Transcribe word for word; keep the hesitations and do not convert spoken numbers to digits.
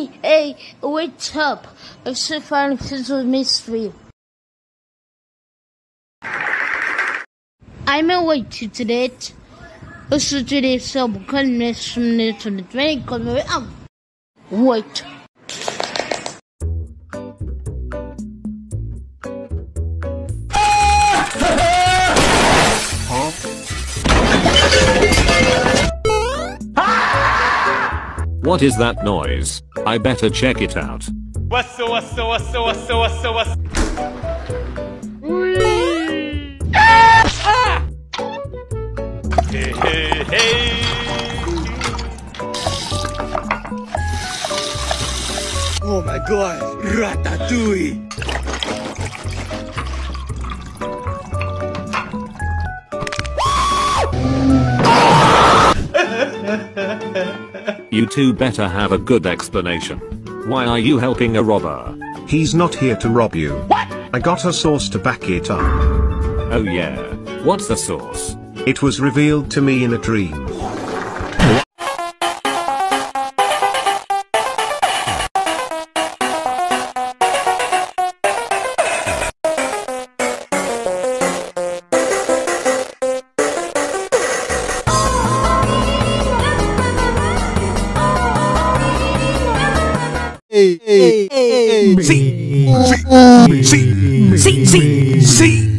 Hey, hey, wait up. I should find a mystery. I'm awake to that. I should do this so we can miss from the to the drink on the way out. Wait. What is that noise? I better check it out. What's what's what's what's what's what's ah! Hey hey hey! Oh my God! Ratatouille! You two better have a good explanation. Why are you helping a robber? He's not here to rob you. What? I got a source to back it up. Oh yeah, what's the source? It was revealed to me in a dream. Hey, hey, hey, hey. Sí, sí, sí, sí, sí, sí.